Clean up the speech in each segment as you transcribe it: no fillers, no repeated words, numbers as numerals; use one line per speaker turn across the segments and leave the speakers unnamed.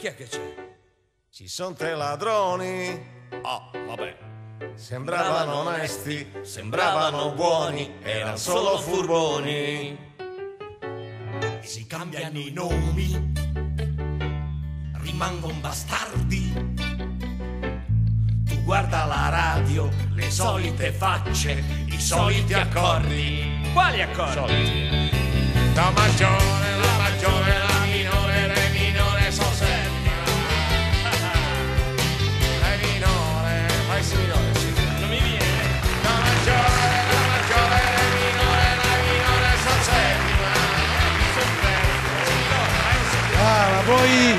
chi è che c'è?
Ci sono 3 ladroni.
Oh, vabbè.
Sembravano onesti, sembravano buoni, erano solo furboni.
Si cambiano i nomi, rimangono bastardi. Tu guarda la radio, le solite facce, i soliti accordi. Quali accordi?
La maggiore, la minore, re minore, sol sempre. Re minore, fai si minore, sì.
Non mi viene.
La maggiore, re minore, la minore, sol settima.
Ah, ma voi,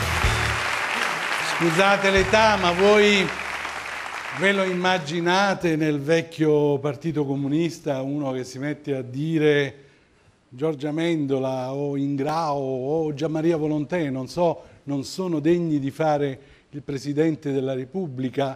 scusate l'età, ma voi ve lo immaginate nel vecchio Partito Comunista uno che si mette a dire Giorgia Amendola o Ingrao o Gianmaria Volontè, non so, non sono degni di fare il Presidente della Repubblica?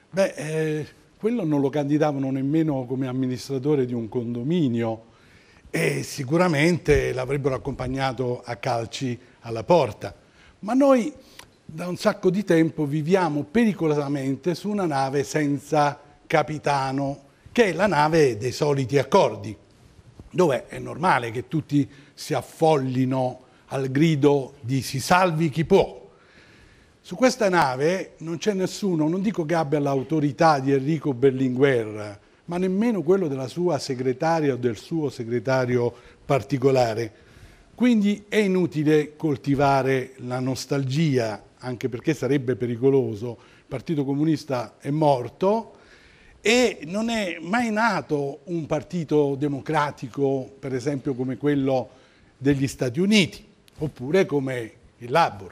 Quello non lo candidavano nemmeno come amministratore di un condominio e sicuramente l'avrebbero accompagnato a calci alla porta. Ma noi da un sacco di tempo viviamo pericolosamente su una nave senza capitano, che è la nave dei soliti accordi, dove è normale che tutti si affollino al grido di si salvi chi può. Su questa nave non c'è nessuno, non dico che abbia l'autorità di Enrico Berlinguer, ma nemmeno quello della sua segretaria o del suo segretario particolare. Quindi è inutile coltivare la nostalgia, anche perché sarebbe pericoloso. Il Partito Comunista è morto e non è mai nato un partito democratico, per esempio come quello degli Stati Uniti, oppure come il Labour.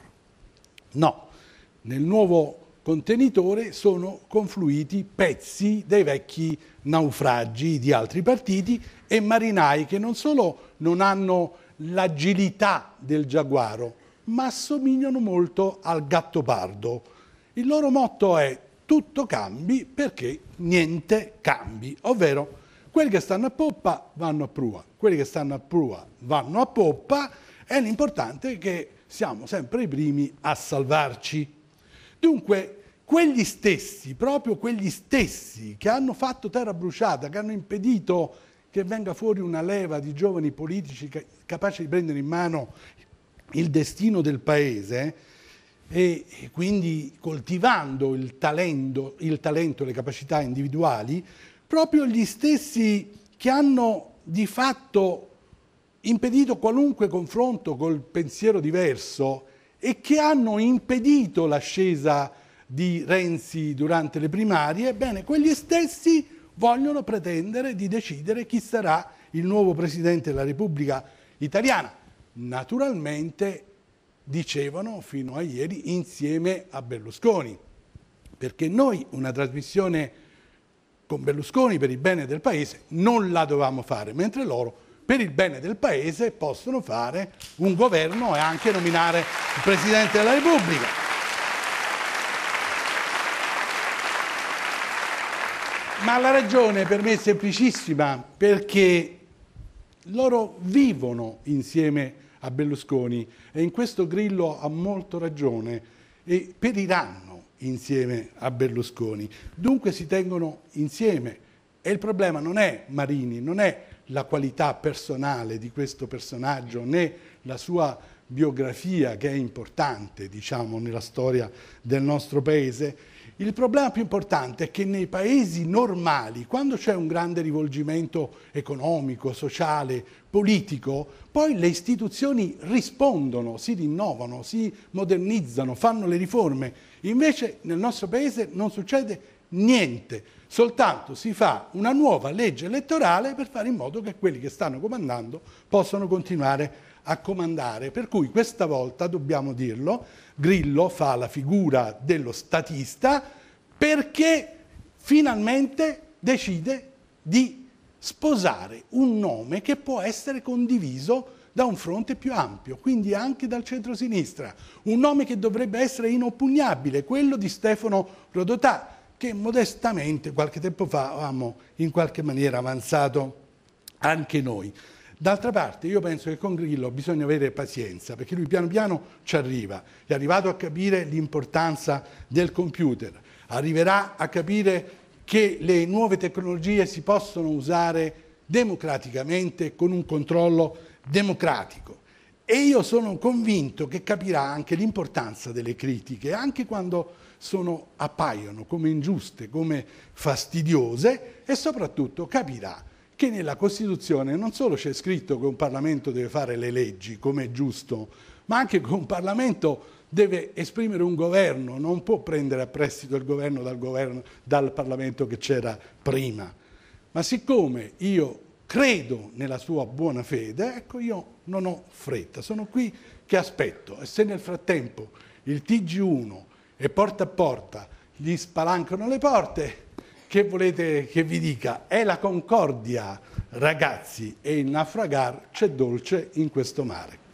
No, nel nuovo contenitore sono confluiti pezzi dei vecchi naufragi di altri partiti e marinai che non solo non hanno l'agilità del giaguaro, ma assomigliano molto al gattopardo. Il loro motto è tutto cambi perché niente cambi, ovvero quelli che stanno a poppa vanno a prua, quelli che stanno a prua vanno a poppa e l'importante è che siamo sempre i primi a salvarci. Dunque, quegli stessi, proprio quegli stessi che hanno fatto terra bruciata, che hanno impedito che venga fuori una leva di giovani politici capaci di prendere in mano il destino del paese e quindi coltivando il talento e le capacità individuali, proprio gli stessi che hanno di fatto impedito qualunque confronto col pensiero diverso e che hanno impedito l'ascesa di Renzi durante le primarie, ebbene, quegli stessi vogliono pretendere di decidere chi sarà il nuovo Presidente della Repubblica Italiana. Naturalmente, dicevano fino a ieri, insieme a Berlusconi, perché noi una trasmissione con Berlusconi per il bene del Paese non la dovevamo fare, mentre loro per il bene del Paese possono fare un governo e anche nominare il Presidente della Repubblica. Ma la ragione per me è semplicissima, perché loro vivono insieme a Berlusconi e in questo Grillo ha molto ragione e periranno insieme a Berlusconi. Dunque si tengono insieme e il problema non è Marini, non è la qualità personale di questo personaggio né la sua biografia che è importante, diciamo, nella storia del nostro paese. Il problema più importante è che nei paesi normali, quando c'è un grande rivolgimento economico, sociale, politico, poi le istituzioni rispondono, si rinnovano, si modernizzano, fanno le riforme. Invece nel nostro paese non succede niente, soltanto si fa una nuova legge elettorale per fare in modo che quelli che stanno comandando possano continuare a comandare. Per cui questa volta, dobbiamo dirlo, Grillo fa la figura dello statista perché finalmente decide di sposare un nome che può essere condiviso da un fronte più ampio, quindi anche dal centro-sinistra. Un nome che dovrebbe essere inoppugnabile, quello di Stefano Rodotà, che modestamente qualche tempo fa avevamo in qualche maniera avanzato anche noi. D'altra parte io penso che con Grillo bisogna avere pazienza, perché lui piano piano ci arriva, è arrivato a capire l'importanza del computer, arriverà a capire che le nuove tecnologie si possono usare democraticamente con un controllo democratico. E io sono convinto che capirà anche l'importanza delle critiche, anche quando appaiono come ingiuste, come fastidiose, e soprattutto capirà che nella Costituzione non solo c'è scritto che un Parlamento deve fare le leggi, come è giusto, ma anche che un Parlamento deve esprimere un governo, non può prendere a prestito il governo dal Parlamento che c'era prima. Ma siccome io credo nella sua buona fede, ecco, io non ho fretta, sono qui che aspetto, e se nel frattempo il TG1 e Porta a Porta gli spalancano le porte, che volete che vi dica? È la concordia, ragazzi, e il naufragar c'è dolce in questo mare.